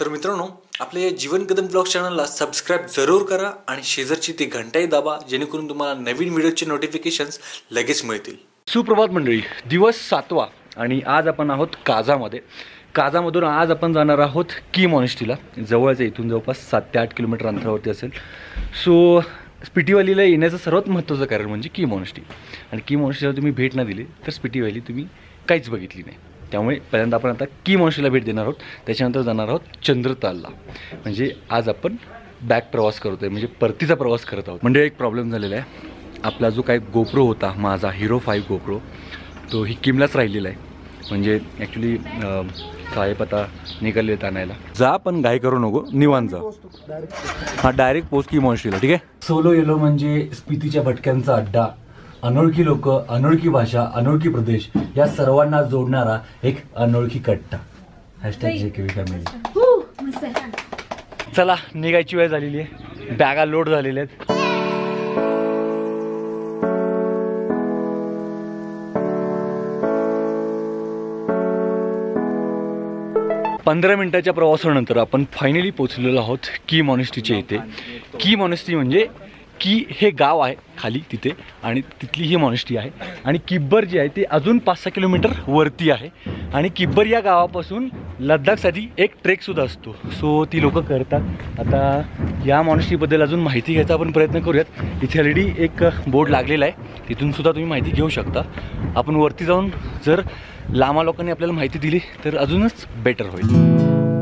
मित्रांनो, आपल्या या जीवन कदम ब्लॉग चॅनलला सबस्क्राइब जरूर करा आणि शेजारची ती घंटाही दाबा, जेणेकरून तुम्हाला नवीन व्हिडिओचे नोटिफिकेशन्स लगेच मिळतील. सुप्रभात मंडळी, दिवस 7वा आणि आज आपण आहोत काजामध्ये. काजामधून आज आपण जाणार आहोत की मॉनेस्ट्रीला. जवळच इथून जवळपास 7 ते 8 किलोमीटर अंतरावरती असेल. सो स्पिटी व्हॅलीला येण्याचं सर्वात महत्त्वाचं कारण म्हणजे की मॉनेस्ट्री. आणि की मॉनेस्ट्रीला तुम्ही भेट ना दिली तर स्पिटी व्हॅली तुम्ही काहीच बघितली नाही. त्यामुळे पहिल्यांदा आपण आता की मॉनेस्ट्रीला भेट देणार आहोत, त्याच्यानंतर जाणार आहोत चंद्रतालला. म्हणजे आज आपण बॅक प्रवास करतोय, म्हणजे परतीचा प्रवास करत आहोत. म्हणजे एक प्रॉब्लेम झालेला आहे. आपला जो काही गोप्रो होता, माझा Hero 5 गोप्रो, तो ही किमलाच राहिलेला आहे. म्हणजे ॲक्च्युली साहेब आता निघालेत आणायला. जा पण घाई करू नको, निवांत जा. हां, डायरेक्ट पोस्ट की मॉनेस्ट्रीला. ठीक आहे. सोलो येलो म्हणजे स्पितीच्या भटक्यांचा अड्डा. अनोळखी लोक, अनोळखी भाषा, अनोळखी प्रदेश या सर्वांना जोडणारा एक अनोळखी कट्टा. #JKV family. चला, निघायची वेळ झालेली आहे. बॅगा लोड झालेल्या आहेत. पंधरा मिनिटाच्या प्रवासानंतर आपण फायनली पोहोचलेलो आहोत की मॉनेस्ट्रीच्या इथे. की मॉनेस्ट्री म्हणजे की हे गाव आहे खाली तिथे, आणि तिथली ही मॉनेस्ट्री आहे. आणि किब्बर जी आहे ती अजून 5-6 किलोमीटर वरती आहे. आणि किब्बर या गावापासून लद्दाखसाठी एक ट्रेकसुद्धा असतो. सो ती लोक करतात. आता या मॉनेस्ट्रीबद्दल अजून माहिती घ्यायचा आपण प्रयत्न करूयात. इथे ऑलरेडी एक बोर्ड लागलेला आहे, तिथूनसुद्धा तुम्ही माहिती घेऊ शकता. आपण वरती जाऊन जर लामा लोकांनी आपल्याला माहिती दिली तर अजूनच बेटर होईल.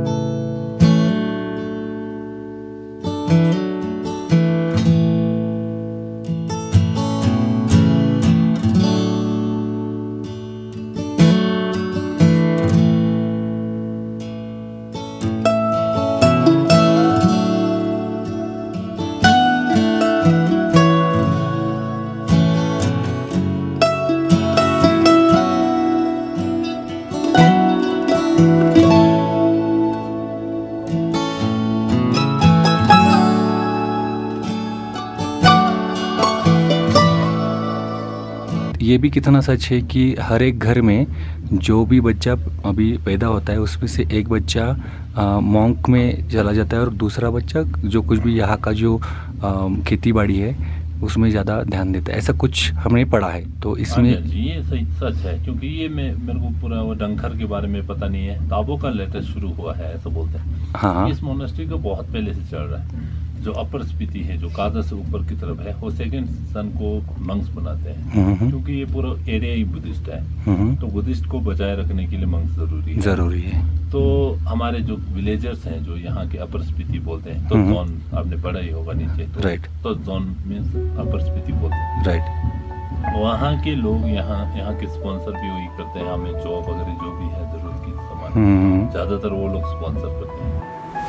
ये भी कितना सच है कि हर एक घर में जो भी बच्चा अभी पैदा होता है उसमें से एक बच्चा मॉन्क में चला जाता है और दूसरा बच्चा जो कुछ भी यहाँ का जो खेती बाड़ी है उसमें ज़्यादा ध्यान देता है. ऐसा कुछ हमने पढ़ा है. तो इसमें ये सही सच है, क्योंकि ये मेरे को पूरा वो डंखर के बारे में पता नहीं है. ताबो का लेटेस्ट शुरू हुआ है ऐसा बोलते हैं. हाँ, इस मोनेस्ट्री का बहुत पहले से चल रहा है. जो अपर स्पीति है, जो काजा से ऊपर की तरफ है, वो सेकंड सन को मंक्स बनाते हैं, क्योंकि ये पूरा एरिया ही बुद्धिस्ट है. तो बुद्धिस्ट को बचाए रखने के लिए मंक्स जरूरी है. तो हमारे जो विलेजर्स हैं, जो यहाँ के अपर स्पीति बोलते हैं, तो जोन आपने पढ़ा ही होगा नीचे. राइट. तो जोन मीन्स अपर स्पीति बोलते हैं. राइट. वहाँ के लोग यहाँ के स्पॉन्सर भी वही करते हैं. हमें जॉब वगैरह जो भी है जरूरत की सामान, ज्यादातर वो लोग स्पॉन्सर करते हैं.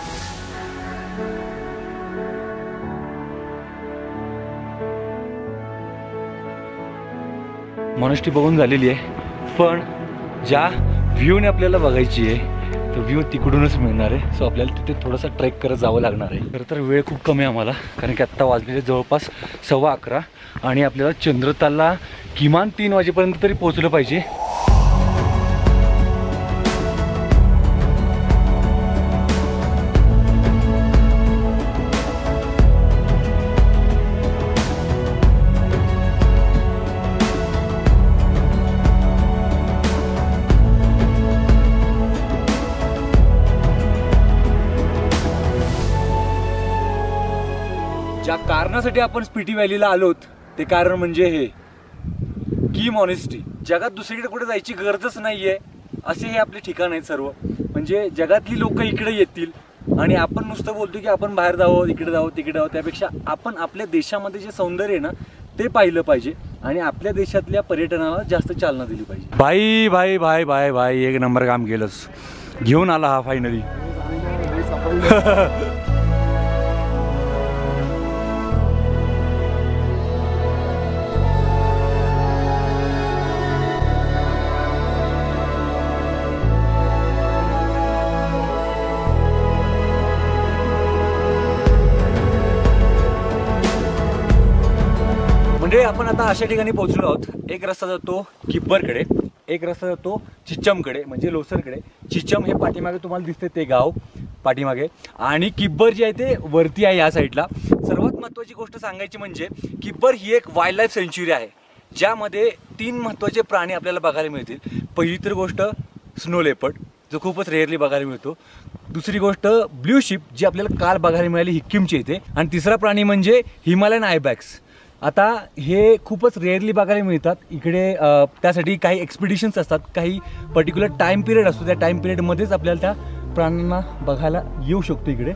मॉनेस्ट्री बघून झालेली आहे, पण ज्या व्ह्यूने आपल्याला बघायची आहे तो व्ह्यू तिकडूनच मिळणार आहे. सो आपल्याला तिथे थोडासा ट्रेक करत जावं लागणार आहे. खरं तर वेळ खूप कमी आहे आम्हाला, कारण की आत्ता वाजलेले जवळपास 11:15 आणि आपल्याला चंद्रतालला किमान 3 वाजेपर्यंत तरी पोहोचलं पाहिजे. ज्या कारणासाठी आपण स्पिटी व्हॅलीला आलोत ते कारण म्हणजे हे की मॉनेस्ट्री. जगात दुसरीकडे कुठे जायची गरजच नाहीये, असे हे आपले ठिकाण आहेत सर्व. म्हणजे जगातली लोक इकडे येतील आणि आपण नुसतं बोलतो की आपण बाहेर जावं, इकडे जावं, तिकडे जावं. त्यापेक्षा आपण आपल्या देशामध्ये जे सौंदर्य आहे ना ते पाहिलं पाहिजे आणि आपल्या देशातल्या पर्यटनाला जास्त चालना दिली पाहिजे. भाई भाई भाई भाई भाई एक नंबर काम केलंस. घेऊन आला हा फायनली. म्हणजे आपण आता अशा ठिकाणी पोहोचलो आहोत. एक रस्ता जातो किब्बरकडे, एक रस्ता जातो चिच्चमकडे म्हणजे लोसरकडे. चिच्चम हे पाठीमागे तुम्हाला दिसते ते गाव, पाठीमागे आणि किब्बर जे आहे ते वरती आहे या साईडला. सर्वात महत्त्वाची गोष्ट सांगायची म्हणजे किब्बर ही एक वाईल्ड लाईफ सेंच्युरी आहे ज्यामध्ये 3 महत्त्वाचे प्राणी आपल्याला बघायला मिळतील. पहिली तर गोष्ट स्नो लेपर्ड जो खूपच रेअरली बघायला मिळतो. दुसरी गोष्ट ब्ल्यू शिप जी आपल्याला काल बघायला मिळाली हिक्कीमच्या इथे. आणि तिसरा प्राणी म्हणजे हिमालयन आयबॅक्स. आता हे खूपच रेअरली बघायला मिळतात इकडे. त्यासाठी काही एक्सपिडिशन्स असतात, काही पर्टिक्युलर टाईम पिरियड असतो. त्या टाईम पिरियडमध्येच आपल्याला त्या प्राण्यांना बघायला येऊ शकतो इकडे.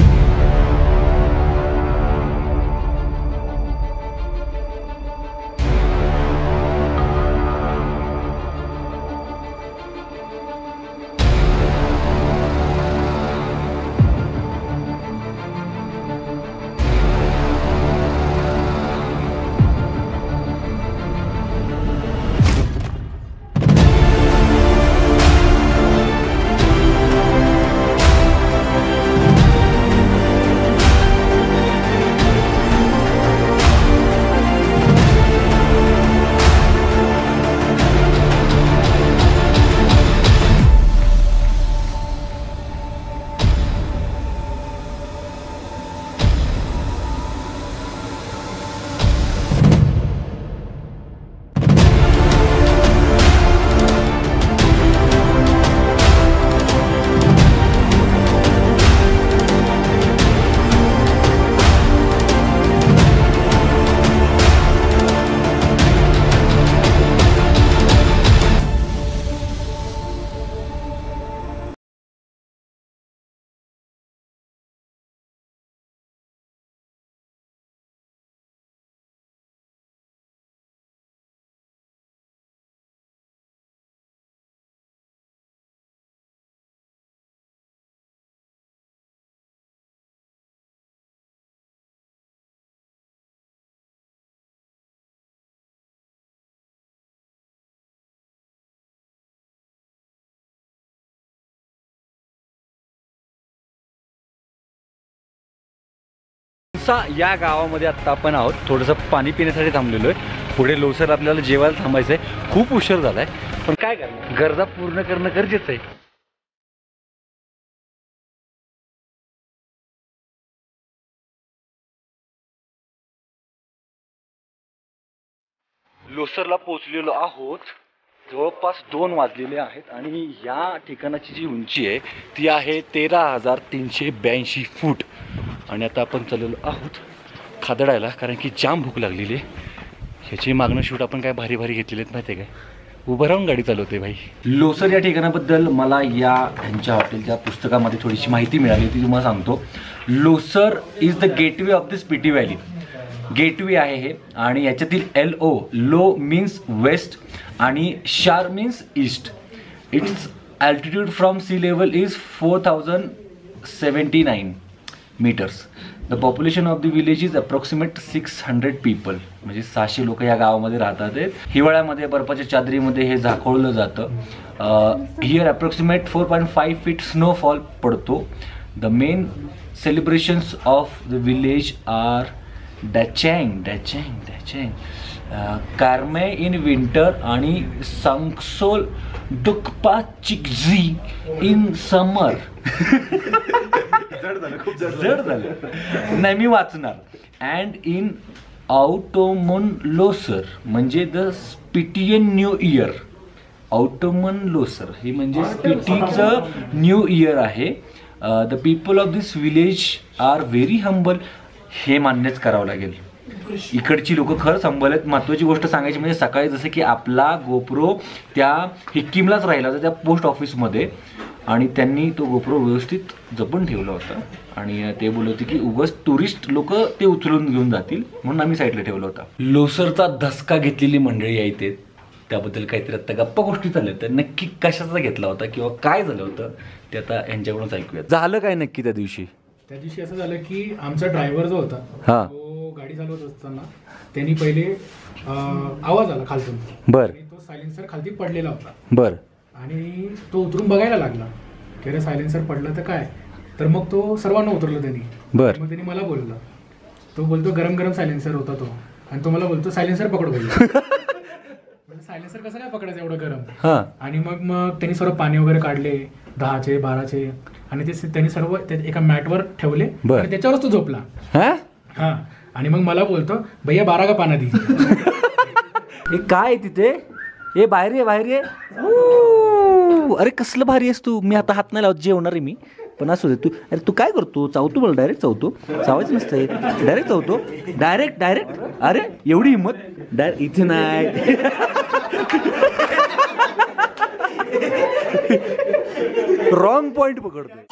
या गावामध्ये आत्ता आपण आहोत. थोडंसं पाणी पिण्यासाठी थांबलेलो आहे. पुढे लोसर आपल्याला जेवायला थांबायचं आहे. खूप उशीर झाला आहे पण काय करणार, गरजा पूर्ण करणं गरजेचं आहे. लोसरला पोहोचलेलो आहोत. जवळपास 2 वाजलेले आहेत आणि या ठिकाणाची जी उंची आहे ती आहे 13,382 फूट. आणि आता आपण चाललेलो आहोत खादडायला कारण की जाम भूक लागलेली आहे. ह्याची मागणं शूट आपण काय भारी भारी घेतलेले आहेत माहिती आहे काय. उभं राहून गाडी चालवते भाई. लोसर या ठिकाणाबद्दल मला ह्यांच्या हॉटेलच्या पुस्तकामध्ये थोडीशी माहिती मिळाली ती तुम्हाला सांगतो. Losar is the gateway of the Spiti valley. Gateway आहे हे आणि याच्यातील LO लो मीन्स वेस्ट आणि shar means east. It's altitude from sea level is 4079 meters. The population of the village is approximate 600 people. म्हणजे 600 लोक या गावामध्ये राहतात. हिवाळ्यामध्ये बर्फाच्या चादरीमध्ये हे झाकोळलं जातं. हिअर अप्रॉक्सिमेट 4.5 feet स्नोफॉल पडतो. The main celebrations of the village are Dachang Karme in winter आणि सांगसोल दुकपा चिकझी इन समर. जड झालं नाही मी वाचणार. अँड इन ऑटोमन लोसर म्हणजे the Spitian new year. Autumn Losar हे म्हणजे स्पिटीचं न्यू इयर आहे. The people of this village are very humble. हे मान्यच करावं लागेल. इकडची लोक खरंच हंबल आहेत. महत्त्वाची गोष्ट सांगायची म्हणजे सकाळी जसं की आपला गोप्रो त्या हिक्कीमलाच राहिला होता त्या पोस्ट ऑफिसमध्ये आणि त्यांनी तो गोप्रो व्यवस्थित जपून ठेवला होता आणि ते बोलत होते की उगाच टुरिस्ट लोक ते उचलून घेऊन जातील म्हणून आम्ही साईडला ठेवला होता. लोसरचा धसका घेतलेली मंडळी आहे इथे. त्याबद्दल काहीतरी आता गप्पा गोष्टी चालल्या तर नक्की कशाचा घेतला होता किंवा काय झालं होतं ते आता यांच्याकडूनच ऐकूया. झालं काय नक्की त्या दिवशी? त्या दिवशी असं झालं की आमचा ड्रायव्हर जो होता तो गाडी चालवत असताना त्यांनी पहिले आवाज आला खालतून. बर. तो सायलेन्सर खालती पडलेला होता. बर. आणि तो उतरून बघायला लागला की अरे सायलेन्सर पडलं तर काय. तर मग तो सर्वांना उतरलं त्यांनी. बर. मग त्यांनी मला बोलला. तो बोलतो गरम गरम सायलेन्सर होता तो आणि तो मला बोलतो सायलेन्सर पकड बोलला. सायलेन्सर कसं काय पकडायचं एवढं गरम. आणि मग त्यांनी सर्व पाणी वगैरे काढले 10चे 12चे आणि ते त्यांनी सर्व एका मॅटवर ठेवले आणि त्याच्यावरच तो झोपला. हा आणि मग मला बोलतो भैया 12 का पाना दी. काय तिथे ए बाहेर ये बाहेर ये. अरे कसलं भारी आहेस तू. मी आता हात नाही लावत जेवणार आहे मी पण असू दे. तू अरे तू काय करतो चावतो मला डायरेक्ट चावतो. चावायचं नसतंय डायरेक्ट चावतो डायरेक्ट. अरे एवढी हिंमत डायरेक्ट इथे नाही. रॉंग पॉइंट पकडतो.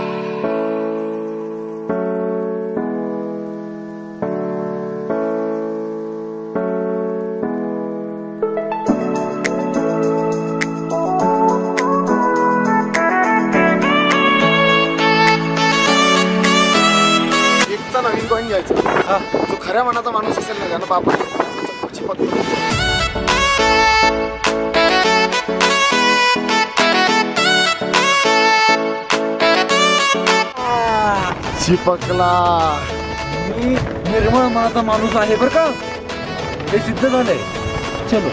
नवीन कॉइन घ्यायचा जो खऱ्या मनाचा माणूस असेल ना त्यानं बाबा चिपकला. मी निर्मळ मनाचा माणूस आहे बरं का. हे सिद्ध झालंय. चलो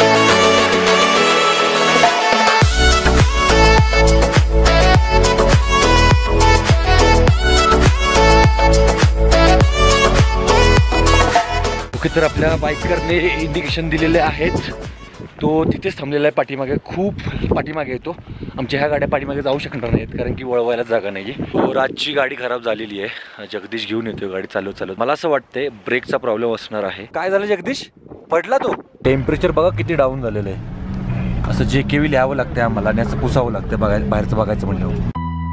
तर आपल्या बाईकरने इंडिकेशन दिलेले आहेत. तो तिथेच थांबलेला आहे पाठीमागे. खूप पाठीमागे येतो. आमच्या ह्या गाड्या पाठीमागे जाऊ शकणार नाहीत कारण की वळवायला जागा नाही आहे. तो राजची गाडी खराब झालेली आहे. जगदीश घेऊन येतो गाडी चालवत. मला असं वाटतंय ब्रेकचा प्रॉब्लेम असणार आहे. काय झालं जगदीश पडला तो. टेम्परेचर बघा किती डाऊन झालेलं आहे. असं JKV लिहावं लागतं आम्हाला आणि असं पुसावं लागतं बाहेरचं बघायचं म्हणलं.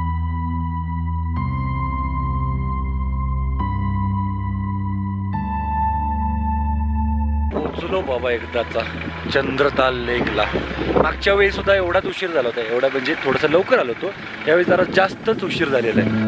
पोचलो बाबा एकदाचा चंद्रताल लेकला. मागच्या वेळी सुद्धा एवढाच उशीर झाला होता. एवढा म्हणजे थोडंसं लवकर आलो होतो. त्यावेळी जरा जास्तच उशीर झालेला आहे.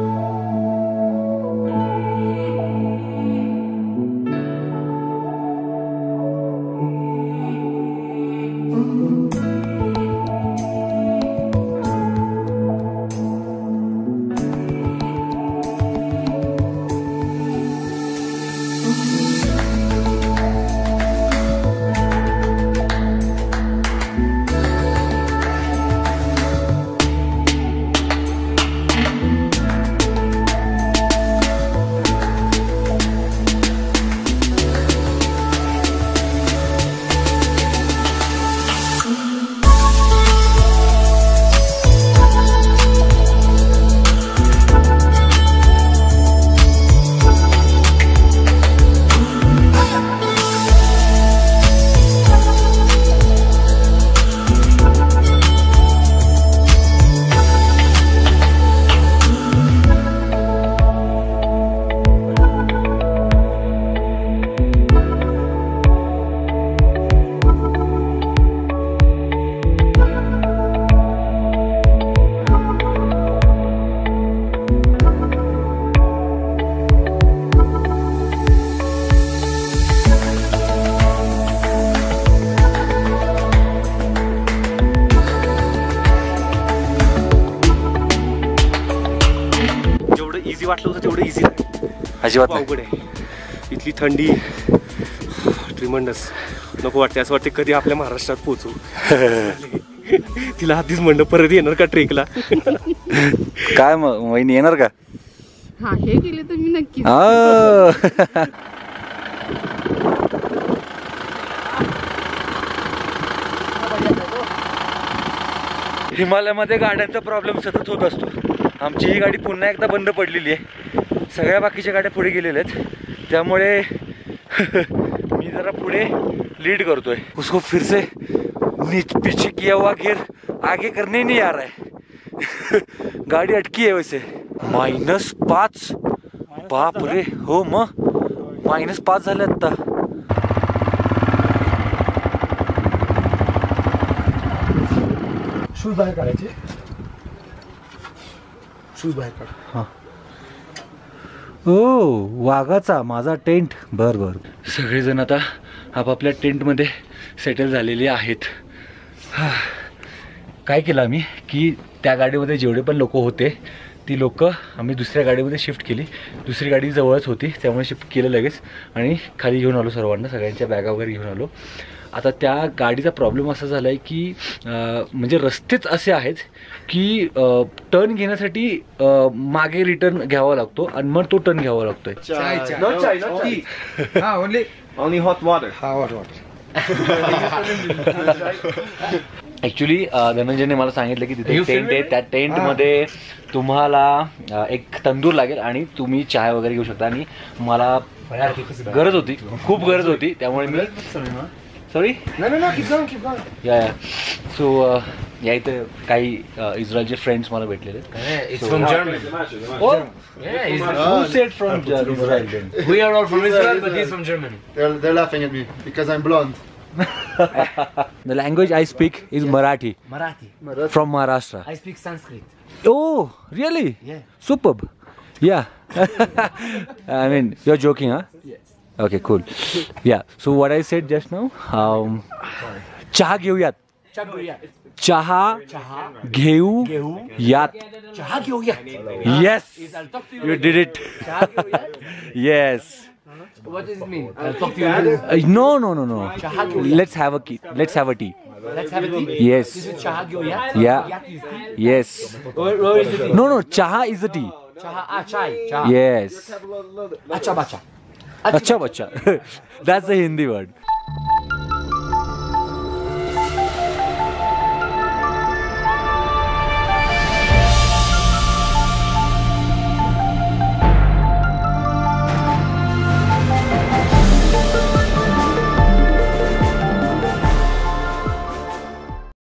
वाटलं होतं तेवढं इझी नाही. अजिबात अवघड आहे. इथली थंडी ट्रिमंडस. नको वाटते. असं वाटते कधी आपल्या महाराष्ट्रात पोहोचू. तिला आधीच म्हणलं परत येणार का ट्रेकला. काय मग वहिनी येणार का. हा हे गेले तर मी नक्की. हिमालयामध्ये गाड्यांचा प्रॉब्लेम सतत होत असतो. आमची ही गाडी पुन्हा एकदा बंद पडलेली आहे. सगळ्या बाकीच्या गाड्या पुढे गेलेल्या आहेत. त्यामुळे मी जरा पुढे लीड करतोय. उसको फिर से पीछे किया हुआ गियर आगे करने नहीं आ रहा है. गाडी अटकी आहे वैसे. -5. बाप रे. हो मग -5 झाले आता. शूज बाहेर काढायचे. शूज बाहेर काढ. हां. ओ वाघाचा माझा टेंट. बर. सगळेजण आता आपापल्या टेंटमध्ये सेटल झालेले आहेत. काय केलं आम्ही की त्या गाडीमध्ये जेवढे पण लोक होते ती लोक आम्ही दुसऱ्या गाडीमध्ये शिफ्ट केली. दुसरी गाडी जवळच होती त्यामुळे शिफ्ट केलं लगेच आणि खाली घेऊन आलो सर्वांना. सगळ्यांच्या बॅगा वगैरे घेऊन आलो आता त्या गाडीचा प्रॉब्लेम असा झाला आहे की म्हणजे रस्तेच असे आहेत की टर्न घेण्यासाठी मागे रिटर्न घ्यावा लागतो आणि मग तो टर्न घ्यावा लागतोय. Not chai, not tea. Only hot water. hot water. Actually धनंजयने मला सांगितलं की तिथे टेंट आहे, त्या टेंटमध्ये तुम्हाला एक तंदूर लागेल आणि तुम्ही चहा वगैरे घेऊ शकता. आणि मला गरज होती, खूप गरज होती, त्यामुळे मी sorry keep going. Yeah so yeah इथे काही इस्रायलचे फ्रेंड्स मला भेटलेले. It's from Germany. Who said from Israel then? We are all from Israel, but he's from Germany. They're laughing at me because I'm blonde. The language I speak is Marathi Marathi. from Maharashtra. I speak Sanskrit. Oh, really? Yeah. Superb. Yeah. I mean, you're joking, huh? Yes. Okay, cool. Yeah. So what I said just now, चहा घेऊयात. चहा घेऊयात. Yes. I'll talk to you. You did it. Yes. What does it mean? I'll talk to you. No. Let's have a tea. Let's have a tea. Yes. This is chaha gyoyat. Yeah. Yat is tea. Yes. Where is the tea? No. Chaha is the tea. Chaha. Chai. Chaha. Yes. Acha bacha. Acha bacha. That's the Hindi word.